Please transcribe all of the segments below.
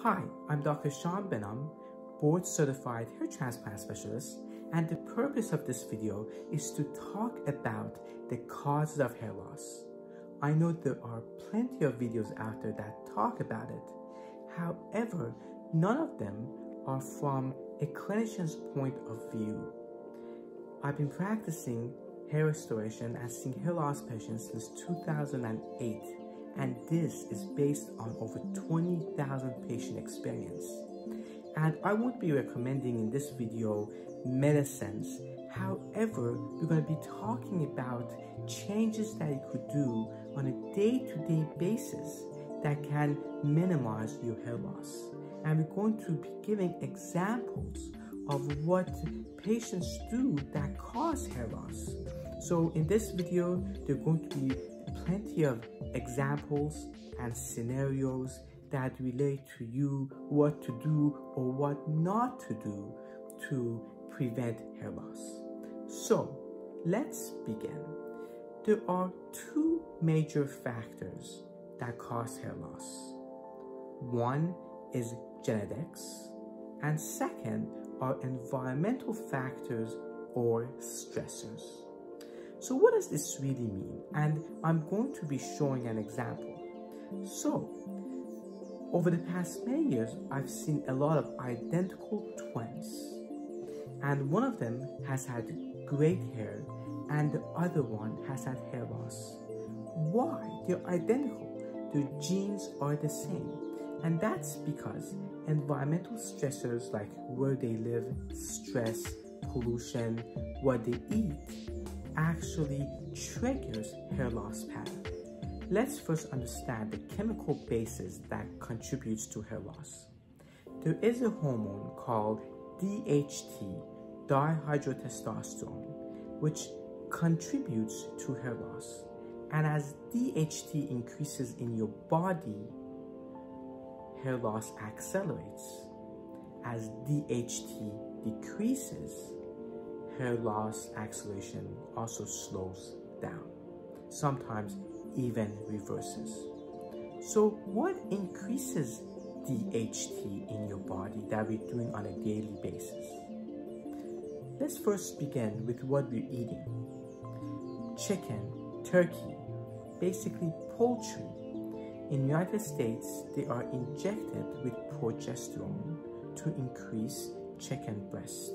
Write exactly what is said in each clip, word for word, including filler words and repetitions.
Hi, I'm Doctor Behnam, board certified hair transplant specialist, and the purpose of this video is to talk about the causes of hair loss. I know there are plenty of videos out there that talk about it. However, none of them are from a clinician's point of view. I've been practicing hair restoration and seeing hair loss patients since two thousand eight, and this is based on over twenty thousand patient experience. And I won't be recommending in this video medicines. However, we're going to be talking about changes that you could do on a day-to-day basis that can minimize your hair loss. And we're going to be giving examples of what patients do that cause hair loss. So in this video, there are going to be plenty of examples and scenarios that relate to you, what to do or what not to do to prevent hair loss. So let's begin. There are two major factors that cause hair loss. One is genetics, and second are environmental factors or stressors. So what does this really mean? And I'm going to be showing an example. So, over the past many years, I've seen a lot of identical twins. And one of them has had great hair and the other one has had hair loss. Why? They're identical. Their genes are the same. And that's because environmental stressors like where they live, stress, pollution, what they eat, actually triggers hair loss pattern. Let's first understand the chemical basis that contributes to hair loss. There is a hormone called D H T, Di-hydrotestosterone, which contributes to hair loss. And as D H T increases in your body, hair loss accelerates. As D H T decreases, hair loss acceleration also slows down, sometimes even reverses. So what increases D H T in your body that we're doing on a daily basis? Let's first begin with what we're eating. Chicken, turkey, basically poultry. In the United States, they are injected with progesterone to increase chicken breast.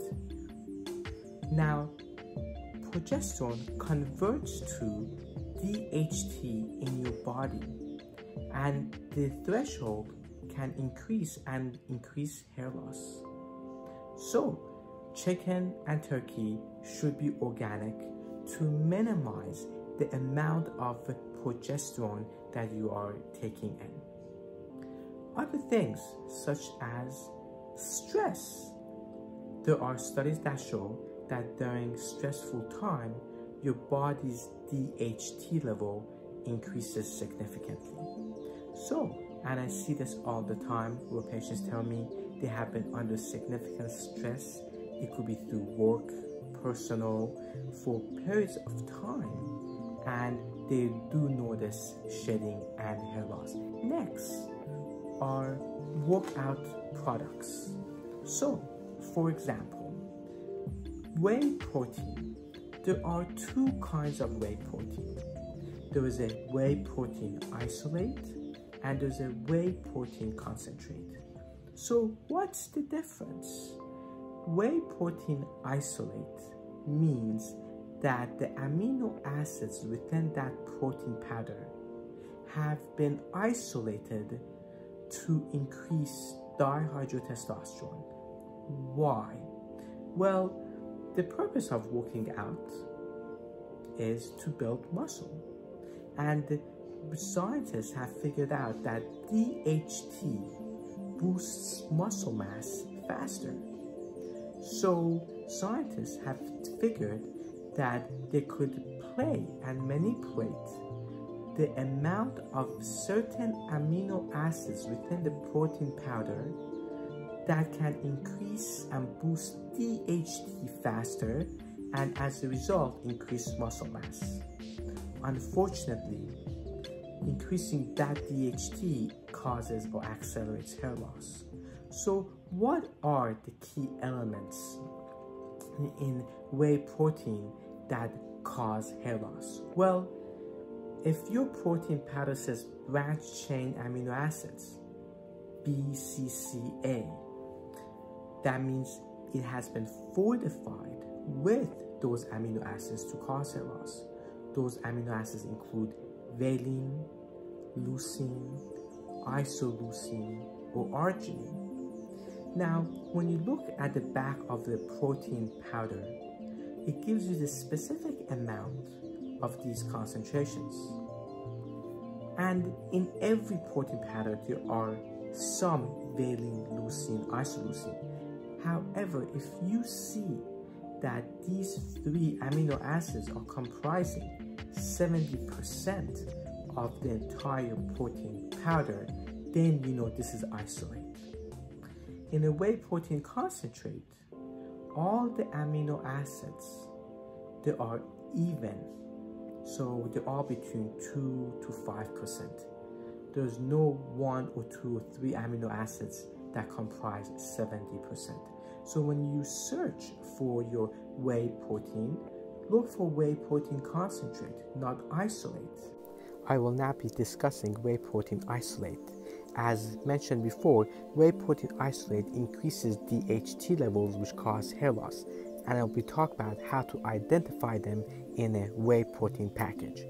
Now, progesterone converts to D H T in your body, and the threshold can increase and increase hair loss. So, chicken and turkey should be organic to minimize the amount of progesterone that you are taking in. Other things such as stress. There are studies that show that during stressful time, your body's D H T level increases significantly. So, and I see this all the time where patients tell me they have been under significant stress. It could be through work, personal, for periods of time, and they do notice shedding and hair loss. Next are workout products. So, for example, whey protein. There are two kinds of whey protein. There is a whey protein isolate and there's a whey protein concentrate. So what's the difference? Whey protein isolate means that the amino acids within that protein powder have been isolated to increase dihydrotestosterone. Why? Well, the purpose of working out is to build muscle. And scientists have figured out that D H T boosts muscle mass faster. So scientists have figured that they could play and manipulate the amount of certain amino acids within the protein powder that can increase and boost D H T faster, and as a result increase muscle mass. Unfortunately, increasing that D H T causes or accelerates hair loss. So what are the key elements in whey protein that cause hair loss? Well, if your protein powder says branched chain amino acids, B C C A, that means it has been fortified with those amino acids to cause hair loss. Those amino acids include valine, leucine, isoleucine, or arginine. Now, when you look at the back of the protein powder, it gives you the specific amount of these concentrations. And in every protein powder, there are some valine, leucine, isoleucine. However, if you see that these three amino acids are comprising seventy percent of the entire protein powder, then you know this is isolate. In a whey protein concentrate, all the amino acids, they are even. So they're all between two to five percent. There's no one or two or three amino acids that comprise seventy percent. So when you search for your whey protein, look for whey protein concentrate, not isolate. I will now be discussing whey protein isolate. As mentioned before, whey protein isolate increases D H T levels, which cause hair loss, and I'll be talking about how to identify them in a whey protein package.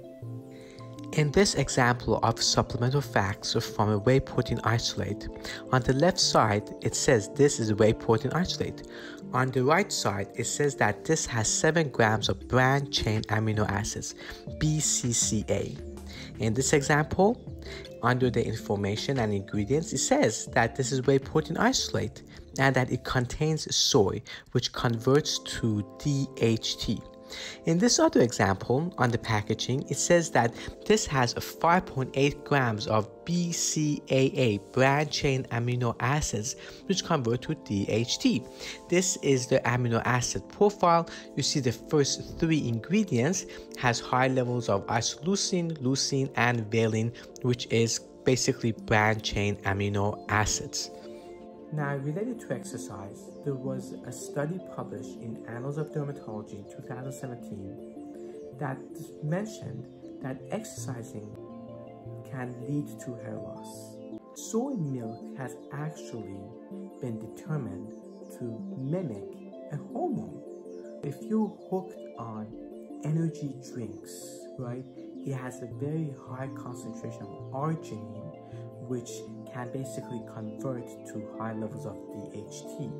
In this example of supplemental facts from a whey protein isolate, on the left side it says this is a whey protein isolate. On the right side it says that this has seven grams of branched chain amino acids, B C C A. In this example, under the information and ingredients, it says that this is whey protein isolate and that it contains soy, which converts to D H T. In this other example, on the packaging, it says that this has a five point eight grams of B C A A, branched chain amino acids, which convert to D H T. This is the amino acid profile. You see the first three ingredients has high levels of isoleucine, leucine, and valine, which is basically branched chain amino acids. Now, related to exercise, there was a study published in Annals of Dermatology in two thousand seventeen that mentioned that exercising can lead to hair loss. Soy milk has actually been determined to mimic a hormone. If you're hooked on energy drinks, right, it has a very high concentration of arginine, which can basically convert to high levels of D H T.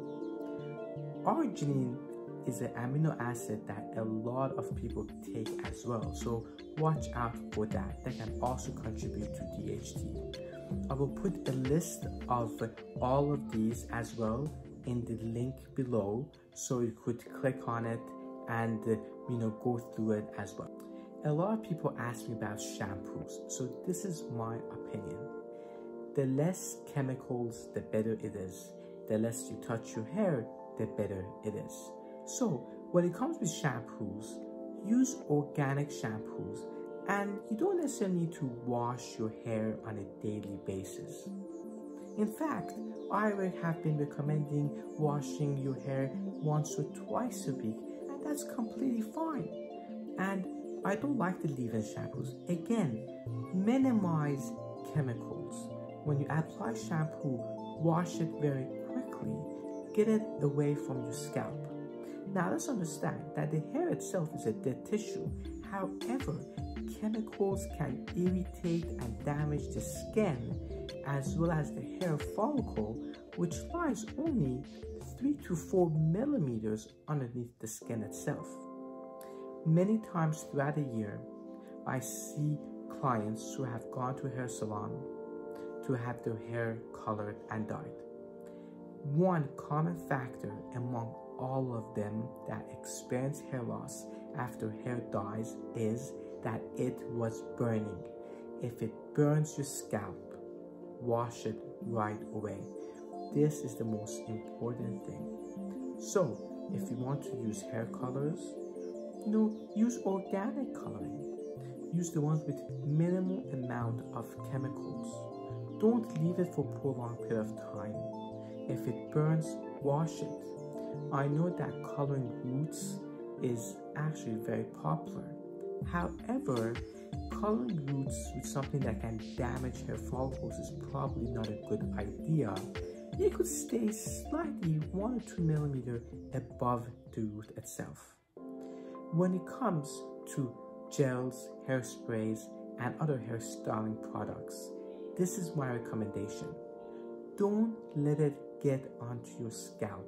Arginine is an amino acid that a lot of people take as well, so watch out for that. That can also contribute to D H T. I will put a list of all of these as well in the link below, so you could click on it and you know go through it as well. A lot of people ask me about shampoos, so this is my opinion. The less chemicals, the better it is. The less you touch your hair, the better it is. So when it comes with shampoos, use organic shampoos, and you don't necessarily need to wash your hair on a daily basis. In fact, I have been recommending washing your hair once or twice a week, and that's completely fine. And I don't like the leave-in shampoos. Again, minimize chemicals. When you apply shampoo, wash it very quickly. Get it away from your scalp. Now let's understand that the hair itself is a dead tissue. However, chemicals can irritate and damage the skin as well as the hair follicle, which lies only three to four millimeters underneath the skin itself. Many times throughout the year, I see clients who have gone to a hair salon to have their hair colored and dyed. One common factor among all of them that experience hair loss after hair dyes is that it was burning. If it burns your scalp, wash it right away. This is the most important thing. So, if you want to use hair colors, you know, use organic coloring. Use the ones with minimal amount of chemicals. Don't leave it for a prolonged period of time. If it burns, wash it. I know that coloring roots is actually very popular. However, coloring roots with something that can damage hair follicles is probably not a good idea. It could stay slightly one or two millimeters above the root itself. When it comes to gels, hairsprays, and other hair styling products, this is my recommendation. Don't let it get onto your scalp.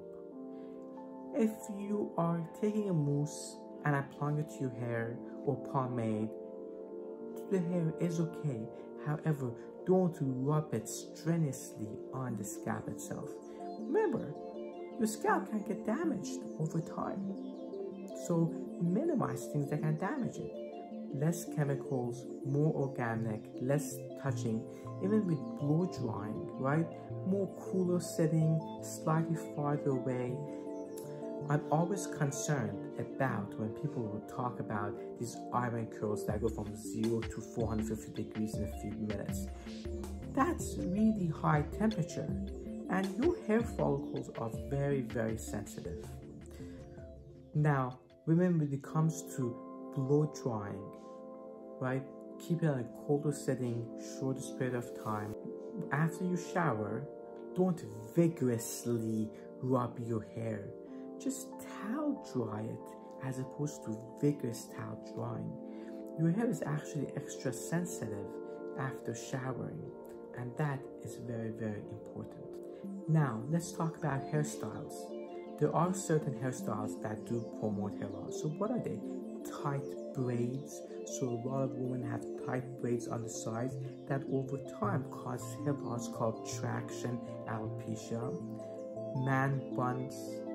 If you are taking a mousse and applying it to your hair or pomade, the hair is okay. However, don't rub it strenuously on the scalp itself. Remember, your scalp can get damaged over time. So minimize things that can damage it. Less chemicals, more organic, less touching, even with blow drying, right? More cooler setting, slightly farther away. I'm always concerned about when people will talk about these iron curls that go from zero to four hundred fifty degrees in a few minutes. That's really high temperature, and your hair follicles are very, very sensitive. Now, remember when it comes to blow drying, right? Keep it on a colder setting, shortest period of time. After you shower, don't vigorously rub your hair. Just towel dry it as opposed to vigorous towel drying. Your hair is actually extra sensitive after showering, and that is very, very important. Now, let's talk about hairstyles. There are certain hairstyles that do promote hair loss. So what are they? Tight braids. So a lot of women have tight braids on the sides that over time cause hair loss called traction alopecia. Man buns.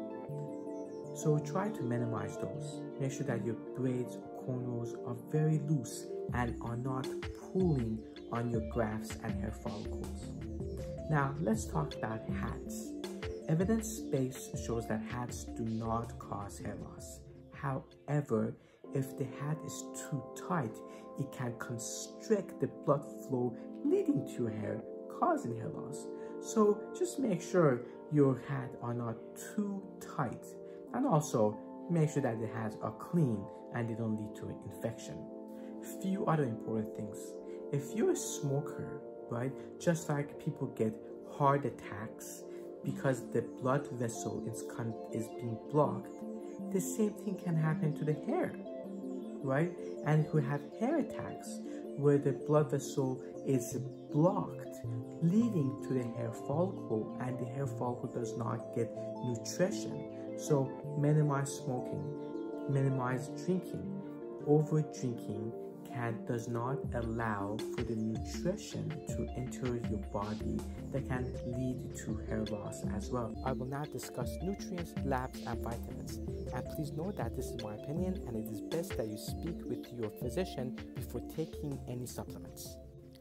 So try to minimize those. Make sure that your braids or cornrows are very loose and are not pulling on your grafts and hair follicles. Now let's talk about hats. Evidence base shows that hats do not cause hair loss. However, if the hat is too tight, it can constrict the blood flow leading to your hair, causing hair loss. So just make sure your hats are not too tight. And also, make sure that the hats are clean and they don't lead to an infection. Few other important things. If you're a smoker, right, just like people get heart attacks because the blood vessel is, con is being blocked, the same thing can happen to the hair, right? And if we have hair attacks where the blood vessel is blocked, leading to the hair follicle, and the hair follicle does not get nutrition. So minimize smoking, minimize drinking. Over drinking can does not allow for the nutrition to enter your body that can lead to hair loss as well. I will now discuss nutrients, labs, and vitamins. And please note that this is my opinion, and it is best that you speak with your physician before taking any supplements.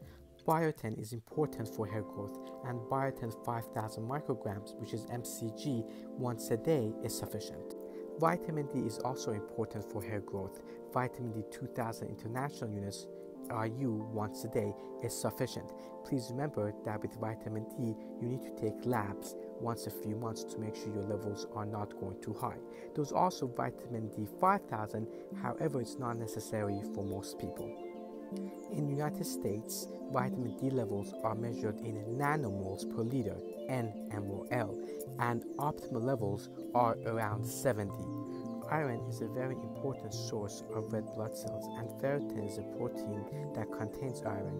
Biotin is important for hair growth, and biotin five thousand micrograms, which is M C G, once a day is sufficient. Vitamin D is also important for hair growth. Vitamin D two thousand international units, I U, once a day is sufficient. Please remember that with vitamin D, you need to take labs once a few months to make sure your levels are not going too high. There's also vitamin D five thousand, however, it's not necessary for most people. In the United States, vitamin D levels are measured in nanomoles per liter, N M O L, and optimal levels are around seventy. Iron is a very important source of red blood cells, and ferritin is a protein that contains iron.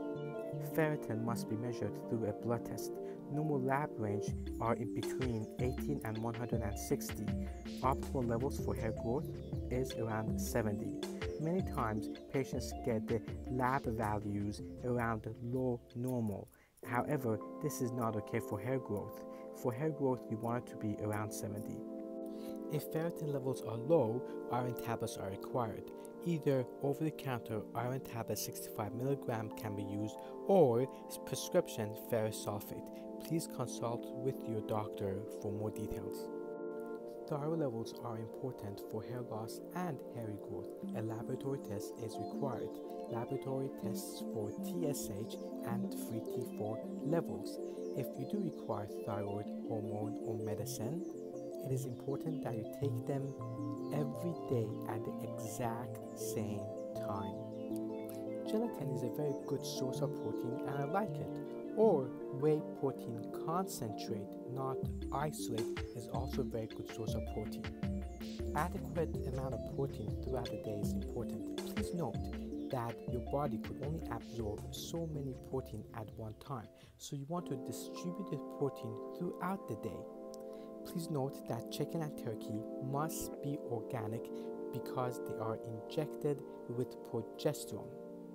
Ferritin must be measured through a blood test. Normal lab range are in between eighteen and one hundred sixty. Optimal levels for hair growth is around seventy. Many times, patients get the lab values around low normal. However, this is not okay for hair growth. For hair growth, you want it to be around seventy. If ferritin levels are low, iron tablets are required. Either over-the-counter iron tablet sixty-five milligrams can be used, or prescription ferrous sulfate. Please consult with your doctor for more details. thyroid levels are important for hair loss and hair regrowth. A laboratory test is required. Laboratory tests for T S H and free T four levels. If you do require thyroid hormone or medicine, it is important that you take them every day at the exact same time. Gelatin is a very good source of protein and I like it. Or whey protein concentrate, not isolate, is also a very good source of protein. Adequate amount of protein throughout the day is important. Please note that your body could only absorb so many protein at one time, so you want to distribute the protein throughout the day. Please note that chicken and turkey must be organic because they are injected with progesterone.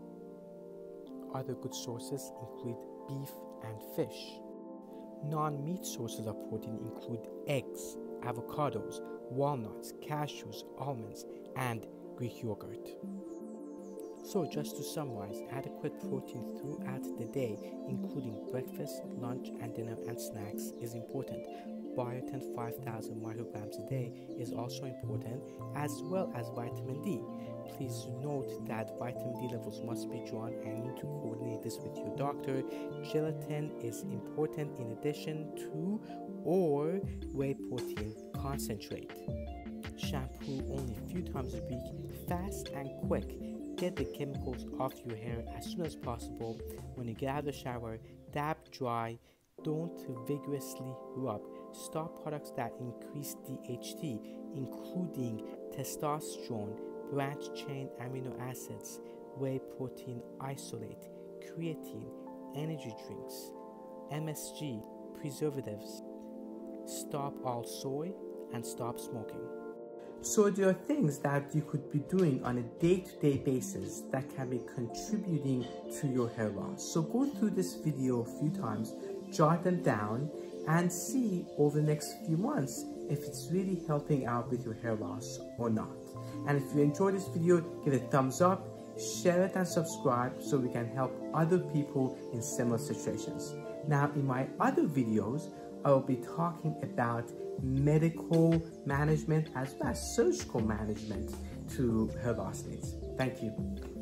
Other good sources include beef and fish. Non-meat sources of protein include eggs, avocados, walnuts, cashews, almonds, and Greek yogurt. So just to summarize, adequate protein throughout the day, including breakfast, lunch, and dinner and snacks, is important. Biotin five thousand micrograms a day is also important, as well as vitamin D. Please note that vitamin D levels must be drawn and you need to coordinate this with your doctor. Gelatin is important in addition to or whey protein concentrate. Shampoo only a few times a week, fast and quick. Get the chemicals off your hair as soon as possible. When you get out of the shower, dab dry. Don't vigorously rub. Stop products that increase D H T, including testosterone, branched chain amino acids, whey protein isolate, creatine, energy drinks, M S G, preservatives. Stop all soy and stop smoking. So there are things that you could be doing on a day-to-day basis that can be contributing to your hair loss. So go through this video a few times, jot them down, and see over the next few months if it's really helping out with your hair loss or not. And if you enjoyed this video, give it a thumbs up, share it and subscribe so we can help other people in similar situations. Now in my other videos, I will be talking about medical management as well as surgical management to hair loss needs. Thank you.